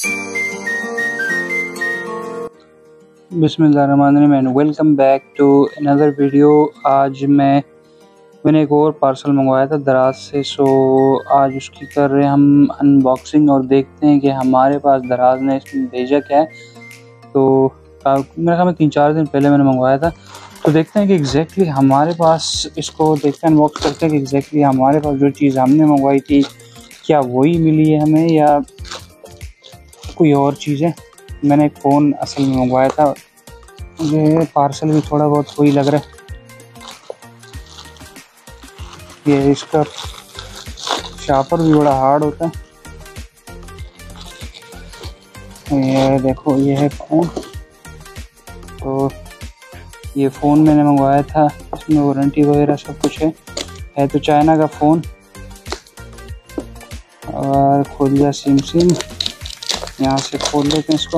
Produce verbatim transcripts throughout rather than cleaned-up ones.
बिस्मिल्लाहिर्रहमानिर्रहीम and welcome back to another video. आज मैं मैंने एक और पार्सल मंगवाया था दराज से, सो आज उसकी कर रहे हैं हम अनबॉक्सिंग और देखते हैं कि हमारे पास दराज ने इसमें भेजा क्या है। तो मेरे ख्याल में तीन चार दिन पहले मैंने मंगवाया था, तो देखते हैं कि एग्जैक्टली हमारे पास, इसको देखते हैं अनबॉक्स करते हैं कि एग्जैक्टली हमारे पास जो चीज़ हमने मंगवाई थी क्या वही मिली है हमें या कोई और चीज़ है। मैंने एक फ़ोन असल में मंगवाया था, ये पार्सल भी थोड़ा बहुत वही लग रहा है। ये इसका शापर भी बड़ा हार्ड होता है। ये देखो, ये है फ़ोन। तो ये फ़ोन मैंने मंगवाया था, इसमें वारंटी वगैरह सब कुछ है है तो चाइना का फ़ोन। और खोल लिया सिम सिम यहाँ से खोल लेते हैं इसको।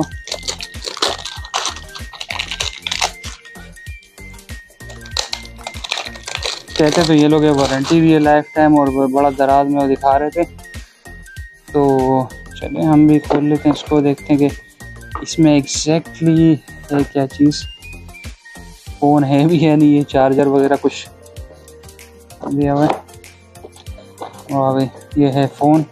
कहते तो ये लोग वारंटी भी है लाइफ टाइम, और बड़ा दराज में दिखा रहे थे। तो चलिए हम भी खोल लेते हैं इसको, देखते हैं कि इसमें एग्जैक्टली है क्या चीज़। फ़ोन है भी है नहीं, ये चार्जर वगैरह कुछ दिया हुआ है। वाह भाई, ये है फ़ोन।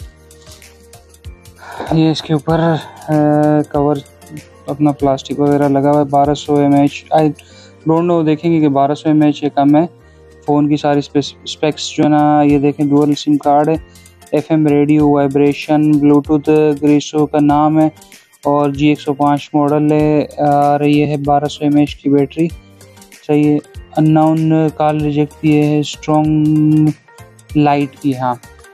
ये इसके ऊपर कवर अपना प्लास्टिक वगैरह लगा हुआ है। बारह सौ M H, I don't know, देखेंगे कि बारह सौ एम एच ये कम है। फ़ोन की सारी स्पेक्स जो है ना, ये देखें, डुअल सिम कार्ड है, एफएम रेडियो, वाइब्रेशन, ब्लूटूथ, ग्रीसो का नाम है, और जी एक सौ पाँच मॉडल है। और ये है बारह सौ एम एच की बैटरी। सही है। अननोन कॉल रिजेक्ट भी है, स्ट्रॉन्ग लाइट की। हाँ,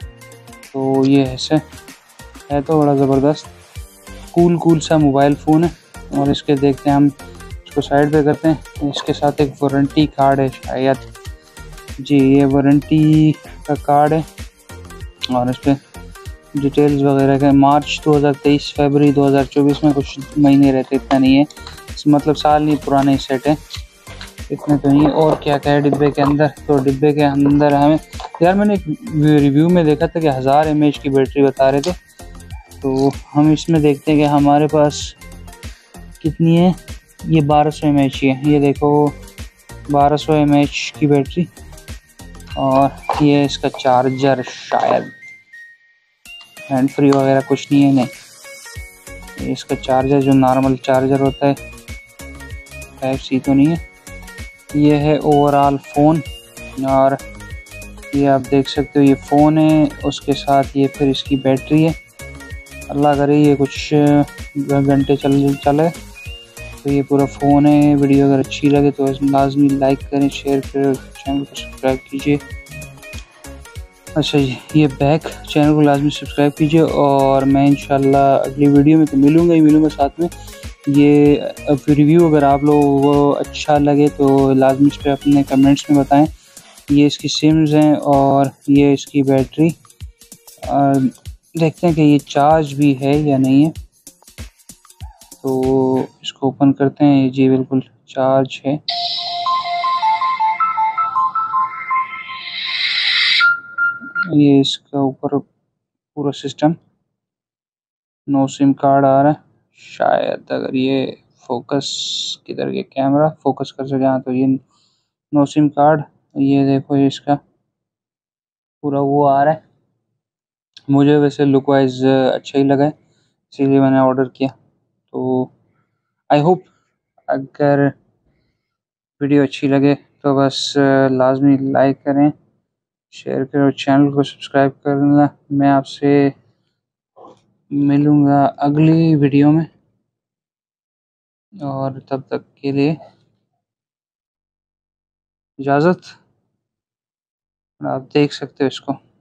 तो ये ऐसे है तो बड़ा ज़बरदस्त कूल कूल सा मोबाइल फ़ोन है। और इसके देखते हैं हम, इसको साइड पे करते हैं। इसके साथ एक वारंटी कार्ड है शायद, जी ये वारंटी का कार्ड है। और इस पर डिटेल्स वगैरह का मार्च दो हज़ार तेईस फरवरी दो हज़ार चौबीस में कुछ महीने रहते, इतना नहीं है, मतलब साल नहीं, पुराने सेट है, इतने तो नहीं। और क्या क्या है डिब्बे के अंदर? तो डिब्बे के अंदर हमें, यार मैंने एक रिव्यू में देखा था कि हज़ार एम एच की बैटरी बता रहे थे। तो हम इसमें देखते हैं कि हमारे पास कितनी है। ये बारह सौ एम एच है, ये देखो बारह सौ एम एच की बैटरी। और ये इसका चार्जर, शायद हैंड फ्री वगैरह कुछ नहीं है, नहीं, इसका चार्जर जो नॉर्मल चार्जर होता है, टाइप सी तो नहीं है। ये है ओवरऑल फ़ोन, और ये आप देख सकते हो ये फ़ोन है, उसके साथ ये फिर इसकी बैटरी है। अल्लाह करे ये कुछ घंटे चल चले। तो ये पूरा फ़ोन है। वीडियो अगर अच्छी लगे तो लाजमी लाइक करें, शेयर करें, चैनल को सब्सक्राइब कीजिए। अच्छा जी, ये बैक चैनल को लाजमी सब्सक्राइब कीजिए, और मैं इंशाल्लाह अगली वीडियो में तो मिलूँगा ही मिलूँगा साथ में। ये रिव्यू अगर आप लोगों को अच्छा लगे तो लाजमी इस पर अपने कमेंट्स में बताएं। ये इसकी सिम्स हैं और ये इसकी बैटरी। और देखते हैं कि ये चार्ज भी है या नहीं है। तो इसको ओपन करते हैं। जी बिल्कुल चार्ज है। ये इसका ऊपर पूरा सिस्टम, नो सिम कार्ड आ रहा है शायद। अगर ये फोकस, किधर के कैमरा फोकस कर सके, हाँ, तो ये नो सिम कार्ड। ये देखो, ये इसका पूरा वो आ रहा है। मुझे वैसे लुक वाइज अच्छा ही लगा है, इसीलिए मैंने ऑर्डर किया। तो आई होप अगर वीडियो अच्छी लगे तो बस लाजमी लाइक करें, शेयर करें, और चैनल को सब्सक्राइब करना। मैं आपसे मिलूँगा अगली वीडियो में, और तब तक के लिए इजाज़त। आप देख सकते हो इसको।